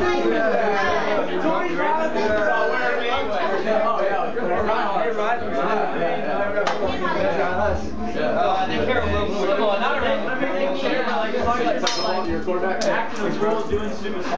They care a little more. Not everything. They care, but like, as long as like, your quarterback acting a role doing stupid stuff.